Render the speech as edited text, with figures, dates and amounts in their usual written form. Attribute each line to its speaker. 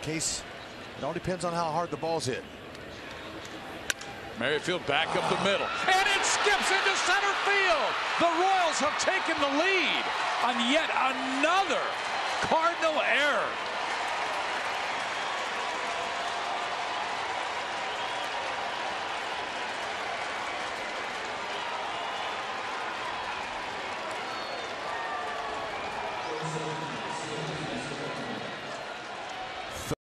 Speaker 1: case, it all depends on how hard the ball's hit.
Speaker 2: Merrifield back up the middle, and it skips into center field. The Royals have taken the lead on yet another Cardinal error.